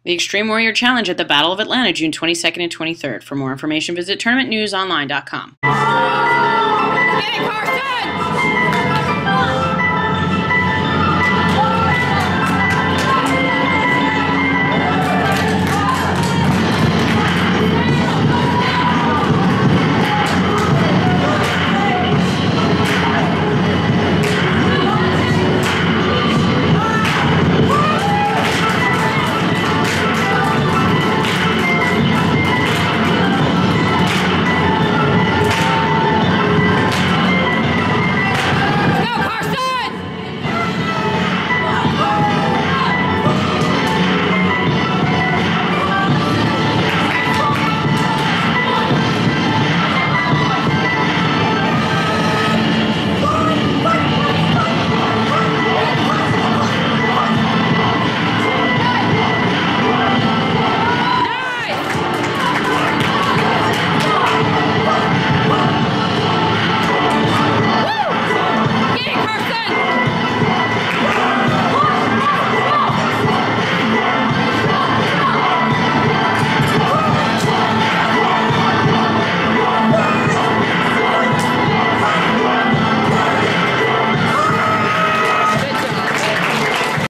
The Extreme Warrior Challenge at the Battle of Atlanta, June 22nd and 23rd. For more information, visit tournamentnewsonline.com.